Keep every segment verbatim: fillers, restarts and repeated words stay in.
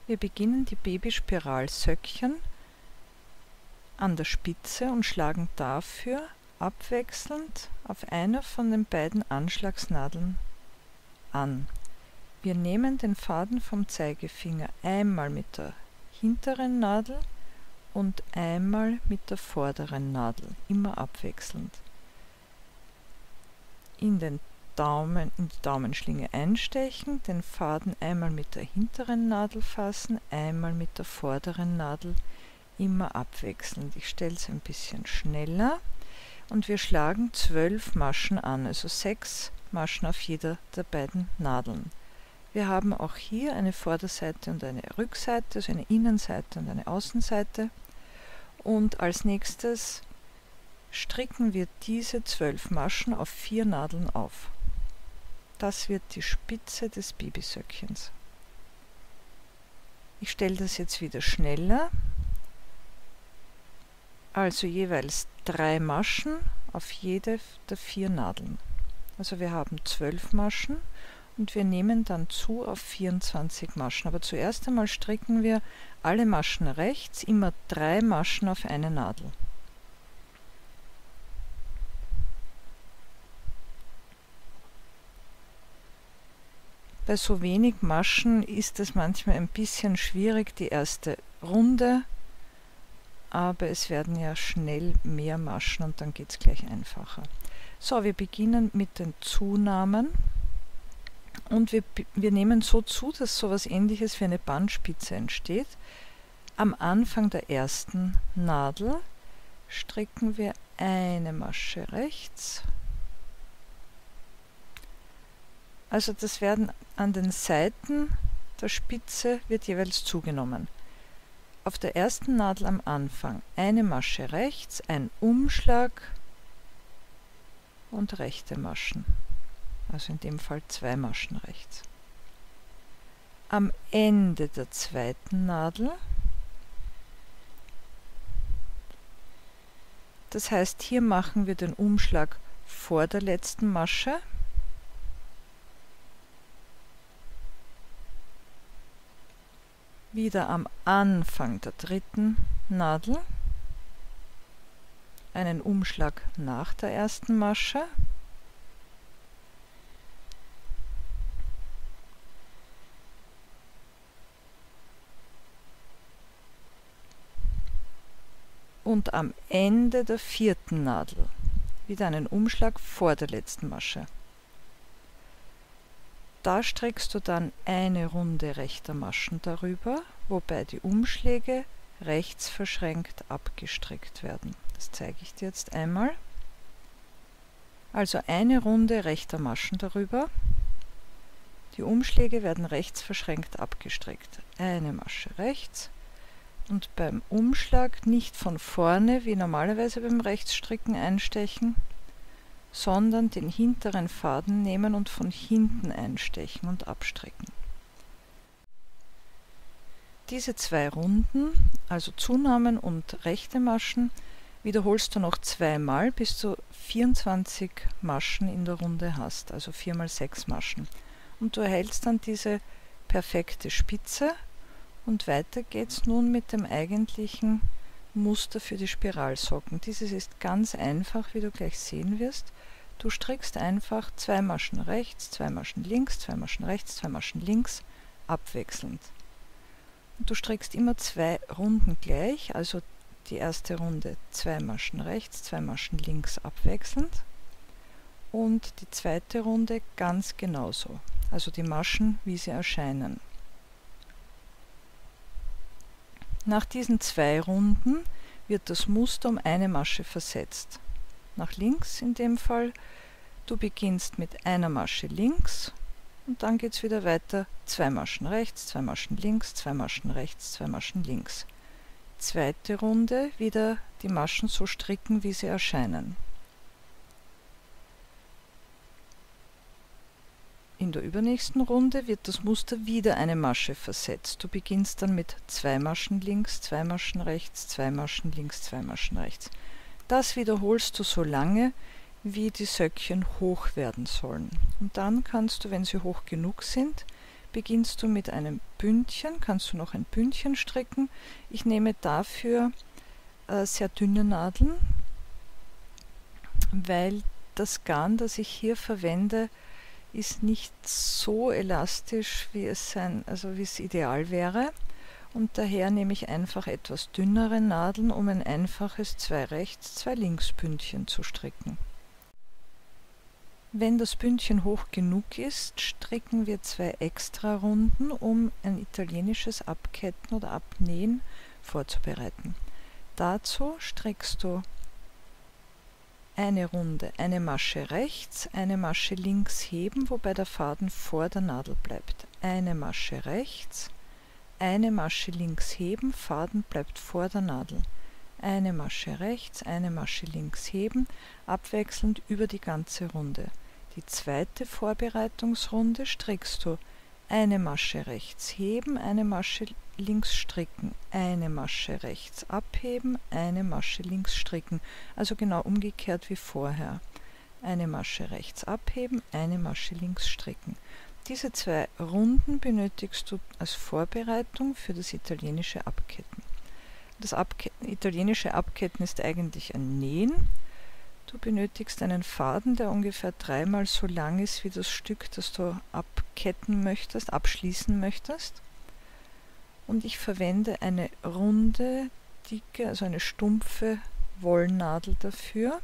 Wir beginnen die Babyspiralsöckchen an der Spitze und schlagen dafür abwechselnd auf einer von den beiden Anschlagsnadeln an. Wir nehmen den Faden vom Zeigefinger einmal mit der hinteren Nadel und einmal mit der vorderen Nadel, immer abwechselnd. In den Daumen, in die Daumenschlinge einstechen, den Faden einmal mit der hinteren Nadel fassen, einmal mit der vorderen Nadel, immer abwechselnd. Ich stelle es ein bisschen schneller und wir schlagen zwölf Maschen an, also sechs Maschen auf jeder der beiden Nadeln. Wir haben auch hier eine Vorderseite und eine Rückseite, also eine Innenseite und eine Außenseite. Und als nächstes stricken wir diese zwölf Maschen auf vier Nadeln auf. Das wird die Spitze des Babysöckchens. Ich stelle das jetzt wieder schneller. Also jeweils drei Maschen auf jede der vier Nadeln. Also wir haben zwölf Maschen und wir nehmen dann zu auf vierundzwanzig Maschen. Aber zuerst einmal stricken wir alle Maschen rechts, immer drei Maschen auf eine Nadel. Bei so wenig Maschen ist es manchmal ein bisschen schwierig, die erste Runde, aber es werden ja schnell mehr Maschen und dann geht es gleich einfacher. So, wir beginnen mit den Zunahmen und wir, wir nehmen so zu, dass so etwas Ähnliches wie eine Bandspitze entsteht. Am Anfang der ersten Nadel stricken wir eine Masche rechts. Also das werden an den Seiten der Spitze wird jeweils zugenommen. Auf der ersten Nadel am Anfang eine Masche rechts, ein Umschlag und rechte Maschen. Also in dem Fall zwei Maschen rechts. Am Ende der zweiten Nadel, das heißt, hier machen wir den Umschlag vor der letzten Masche. Wieder am Anfang der dritten Nadel einen Umschlag nach der ersten Masche. Und am Ende der vierten Nadel wieder einen Umschlag vor der letzten Masche. Da strickst du dann eine Runde rechter Maschen darüber, wobei die Umschläge rechts verschränkt abgestrickt werden. Das zeige ich dir jetzt einmal. Also eine Runde rechter Maschen darüber. Die Umschläge werden rechts verschränkt abgestrickt. Eine Masche rechts und beim Umschlag nicht von vorne wie normalerweise beim Rechtsstricken einstechen, sondern den hinteren Faden nehmen und von hinten einstechen und abstricken. Diese zwei Runden, also Zunahmen und rechte Maschen, wiederholst du noch zweimal, bis du vierundzwanzig Maschen in der Runde hast, also vier mal sechs Maschen. Und du erhältst dann diese perfekte Spitze und weiter geht's nun mit dem eigentlichen Muster für die Spiralsocken. Dieses ist ganz einfach, wie du gleich sehen wirst. Du strickst einfach zwei Maschen rechts, zwei Maschen links, zwei Maschen rechts, zwei Maschen links, abwechselnd. Und du strickst immer zwei Runden gleich, also die erste Runde zwei Maschen rechts, zwei Maschen links abwechselnd und die zweite Runde ganz genauso, also die Maschen, wie sie erscheinen. Nach diesen zwei Runden wird das Muster um eine Masche versetzt. Nach links in dem Fall, du beginnst mit einer Masche links und dann geht es wieder weiter, zwei Maschen rechts, zwei Maschen links, zwei Maschen rechts, zwei Maschen links. Zweite Runde wieder die Maschen so stricken, wie sie erscheinen. In der übernächsten Runde wird das Muster wieder eine Masche versetzt. Du beginnst dann mit zwei Maschen links, zwei Maschen rechts, zwei Maschen links, zwei Maschen rechts. Das wiederholst du so lange, wie die Söckchen hoch werden sollen. Und dann kannst du, wenn sie hoch genug sind, beginnst du mit einem Bündchen, kannst du noch ein Bündchen stricken. Ich nehme dafür äh, sehr dünne Nadeln, weil das Garn, das ich hier verwende, ist nicht so elastisch, wie es sein, also wie es ideal wäre. Und daher nehme ich einfach etwas dünnere Nadeln, um ein einfaches zwei rechts, zwei links Bündchen zu stricken. Wenn das Bündchen hoch genug ist, stricken wir zwei extra Runden, um ein italienisches Abketten oder Abnähen vorzubereiten. Dazu strickst du eine Runde, eine Masche rechts, eine Masche links heben, wobei der Faden vor der Nadel bleibt. Eine Masche rechts, eine Masche links heben, Faden bleibt vor der Nadel. Eine Masche rechts, eine Masche links heben, abwechselnd über die ganze Runde. Die zweite Vorbereitungsrunde strickst du eine Masche rechts heben, eine Masche links stricken, eine Masche rechts abheben, eine Masche links stricken, also genau umgekehrt wie vorher. Eine Masche rechts abheben, eine Masche links stricken. Diese zwei Runden benötigst du als Vorbereitung für das italienische Abketten. Das Abke- italienische Abketten ist eigentlich ein Nähen. Du benötigst einen Faden, der ungefähr dreimal so lang ist wie das Stück, das du abketten möchtest, abschließen möchtest. Und ich verwende eine runde, dicke, also eine stumpfe Wollnadel dafür.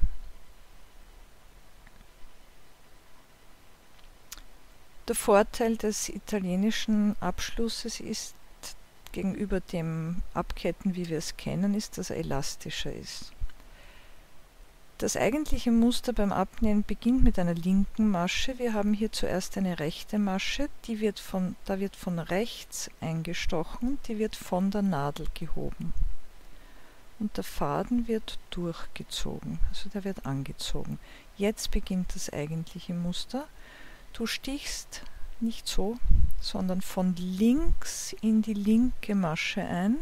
Der Vorteil des italienischen Abschlusses ist gegenüber dem Abketten, wie wir es kennen, ist, dass er elastischer ist. Das eigentliche Muster beim Abnähen beginnt mit einer linken Masche. Wir haben hier zuerst eine rechte Masche, die wird von, da wird von rechts eingestochen, die wird von der Nadel gehoben. Und der Faden wird durchgezogen, also der wird angezogen. Jetzt beginnt das eigentliche Muster. Du stichst nicht so, sondern von links in die linke Masche ein.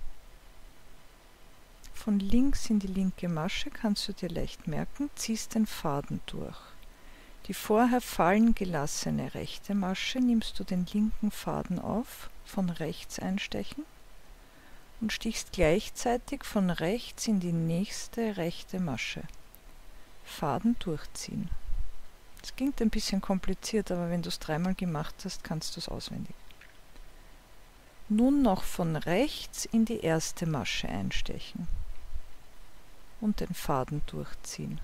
Von links in die linke Masche, kannst du dir leicht merken, ziehst den Faden durch. Die vorher fallen gelassene rechte Masche nimmst du den linken Faden auf, von rechts einstechen und stichst gleichzeitig von rechts in die nächste rechte Masche. Faden durchziehen. Das klingt ein bisschen kompliziert, aber wenn du es dreimal gemacht hast, kannst du es auswendig. Nun noch von rechts in die erste Masche einstechen und den Faden durchziehen.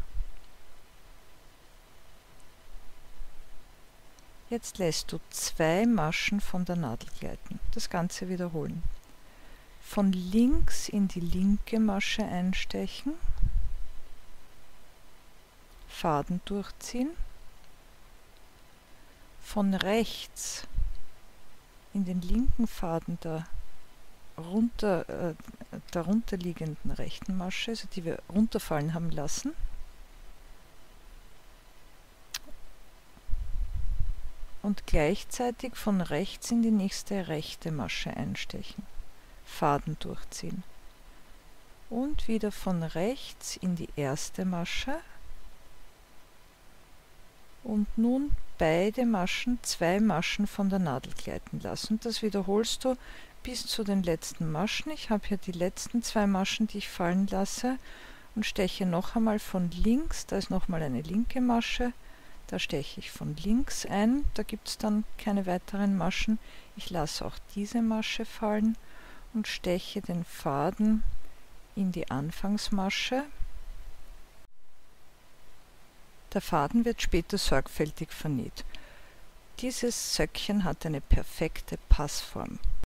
Jetzt lässt du zwei Maschen von der Nadel gleiten. Das Ganze wiederholen. Von links in die linke Masche einstechen, Faden durchziehen, von rechts in den linken Faden der runter, äh, darunter liegenden rechten Masche, also die wir runterfallen haben lassen, und gleichzeitig von rechts in die nächste rechte Masche einstechen, Faden durchziehen und wieder von rechts in die erste Masche und nun beide Maschen, zwei Maschen von der Nadel gleiten lassen. Und das wiederholst du bis zu den letzten Maschen. Ich habe hier die letzten zwei Maschen, die ich fallen lasse und steche noch einmal von links, da ist nochmal eine linke Masche, da steche ich von links ein, da gibt es dann keine weiteren Maschen. Ich lasse auch diese Masche fallen und steche den Faden in die Anfangsmasche. Der Faden wird später sorgfältig vernäht. Dieses Söckchen hat eine perfekte Passform.